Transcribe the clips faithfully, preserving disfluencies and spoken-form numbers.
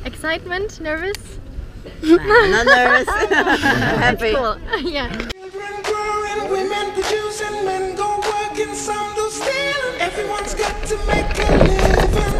Excitement? Nervous? Nah, not nervous. Happy. Cool. Yeah. Children growing, women producing, men go working, some do stealing. Everyone's got to make a living.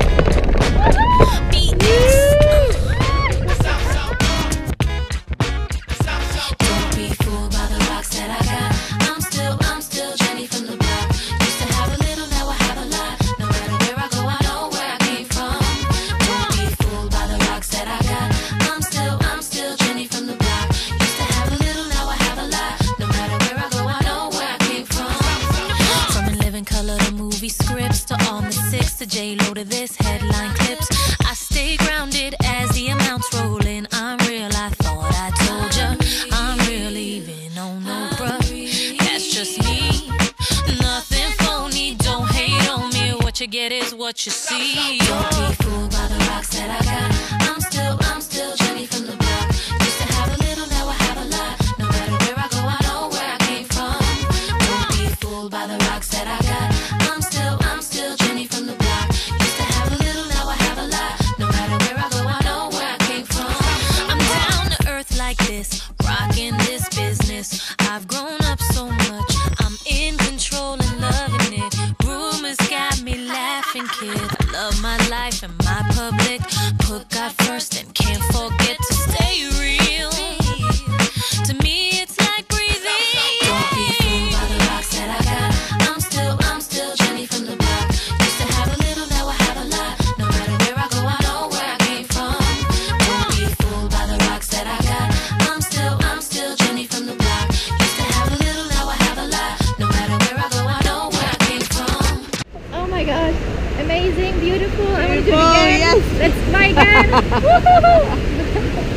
Don't be fooled by the rocks that I got. I'm still, I'm still Jenny from the block. Used to have a little, now I have a lot. No matter where I go, I know where I came from. Don't be fooled by the rocks that I got. I'm still, I'm still Jenny from the block. Used to have a little, now I have a lot. No matter where I go, I know where I came from. From In Living Color to movie scripts to all the six to J-Lo to this headline clips. I stay grounded as the amounts roll in. I'm real, I thought I told ya. I'm real, even on no bruh. That's just me, nothing phony. Don't hate on me, what you get is what you see. Don't be fooled by the rocks that I got. I'm still, I'm still Jenny from the block. Used to have a little, now I have a lot. No matter where I go, I know where I came from. Don't be fooled by the rocks that I got. I'm still, I'm still Jenny from the block. Used to have a little, now I have a lot. No matter where I go, I know where I came from. I'm down to earth like this, rocking this business. I've grown up so much, I'm in control and loving it. Rumors got me laughing, kid. I love my life and my public. Put God first and can't forget to stay real. To me, it's like breathing. Don't be fooled by the rocks that I got. I'm still, I'm still Jenny from the block. Used to have a little, now I have a lot. No matter where I go, I know where I came from. Don't be fooled by the rocks that I got. I'm still, I'm still Jenny from the block. Used to have a little, now I have a lot. No matter where I go, I know where I came from. Oh my gosh. Amazing, beautiful. I want to do it Beautiful, again. yes. Let's fly again. Woohoo!